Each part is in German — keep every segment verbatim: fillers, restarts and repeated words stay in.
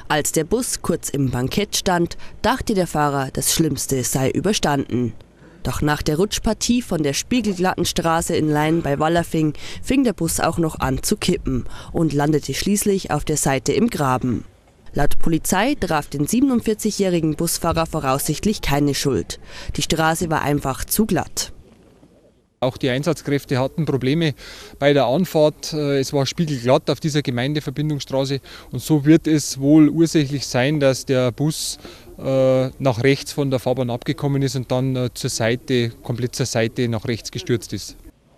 Als der Bus kurz im Bankett stand, dachte der Fahrer, das Schlimmste sei überstanden. Doch nach der Rutschpartie von der spiegelglatten Straße in Lain bei Wallerfing fing der Bus auch noch an zu kippen und landete schließlich auf der Seite im Graben. Laut Polizei traf den siebenundvierzigjährigen Busfahrer voraussichtlich keine Schuld. Die Straße war einfach zu glatt. Auch die Einsatzkräfte hatten Probleme bei der Anfahrt. Es war spiegelglatt auf dieser Gemeindeverbindungsstraße und so wird es wohl ursächlich sein, dass der Bus nach rechts von der Fahrbahn abgekommen ist und dann zur Seite, komplett zur Seite nach rechts gestürzt ist.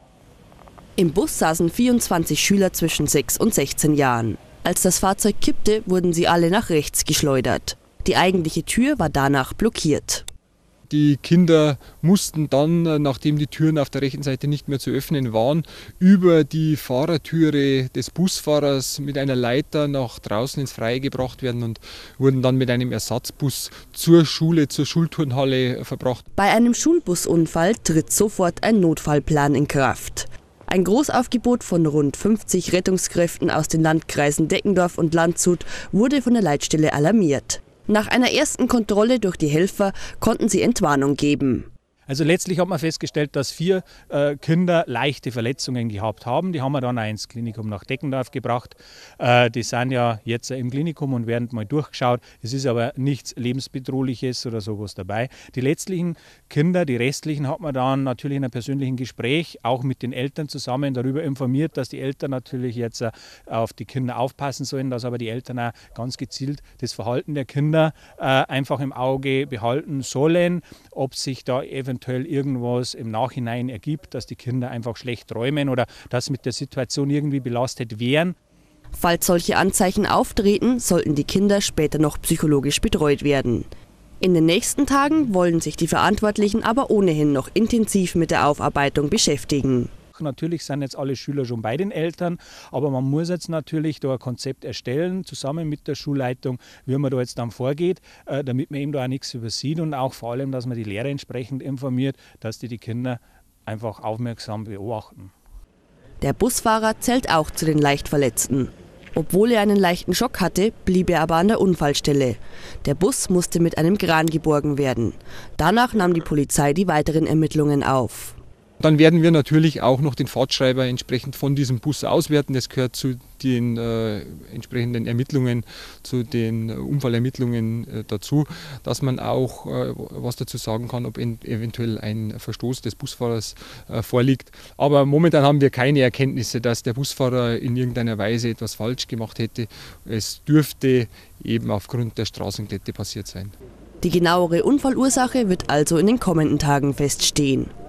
Im Bus saßen vierundzwanzig Schüler zwischen sechs und sechzehn Jahren. Als das Fahrzeug kippte, wurden sie alle nach rechts geschleudert. Die eigentliche Tür war danach blockiert. Die Kinder mussten dann, nachdem die Türen auf der rechten Seite nicht mehr zu öffnen waren, über die Fahrertüre des Busfahrers mit einer Leiter nach draußen ins Freie gebracht werden und wurden dann mit einem Ersatzbus zur Schule, zur Schulturnhalle verbracht. Bei einem Schulbusunfall tritt sofort ein Notfallplan in Kraft. Ein Großaufgebot von rund fünfzig Rettungskräften aus den Landkreisen Deckendorf und Landshut wurde von der Leitstelle alarmiert. Nach einer ersten Kontrolle durch die Helfer konnten sie Entwarnung geben. Also letztlich hat man festgestellt, dass vier äh, Kinder leichte Verletzungen gehabt haben. Die haben wir dann auch ins Klinikum nach Deckendorf gebracht. Äh, die sind ja jetzt im Klinikum und werden mal durchgeschaut. Es ist aber nichts Lebensbedrohliches oder sowas dabei. Die letztlichen Kinder, die restlichen, hat man dann natürlich in einem persönlichen Gespräch auch mit den Eltern zusammen darüber informiert, dass die Eltern natürlich jetzt äh, auf die Kinder aufpassen sollen, dass aber die Eltern auch ganz gezielt das Verhalten der Kinder äh, einfach im Auge behalten sollen, ob sich da eventuell eventuell irgendwas im Nachhinein ergibt, dass die Kinder einfach schlecht träumen oder dass mit der Situation irgendwie belastet wären. Falls solche Anzeichen auftreten, sollten die Kinder später noch psychologisch betreut werden. In den nächsten Tagen wollen sich die Verantwortlichen aber ohnehin noch intensiv mit der Aufarbeitung beschäftigen. Natürlich sind jetzt alle Schüler schon bei den Eltern, aber man muss jetzt natürlich da ein Konzept erstellen, zusammen mit der Schulleitung, wie man da jetzt dann vorgeht, damit man eben da auch nichts übersieht und auch vor allem, dass man die Lehrer entsprechend informiert, dass die die Kinder einfach aufmerksam beobachten. Der Busfahrer zählt auch zu den Leichtverletzten. Obwohl er einen leichten Schock hatte, blieb er aber an der Unfallstelle. Der Bus musste mit einem Kran geborgen werden. Danach nahm die Polizei die weiteren Ermittlungen auf. Dann werden wir natürlich auch noch den Fahrtschreiber entsprechend von diesem Bus auswerten. Das gehört zu den äh, entsprechenden Ermittlungen, zu den Unfallermittlungen äh, dazu, dass man auch äh, was dazu sagen kann, ob eventuell ein Verstoß des Busfahrers äh, vorliegt. Aber momentan haben wir keine Erkenntnisse, dass der Busfahrer in irgendeiner Weise etwas falsch gemacht hätte. Es dürfte eben aufgrund der Straßenglätte passiert sein. Die genauere Unfallursache wird also in den kommenden Tagen feststehen.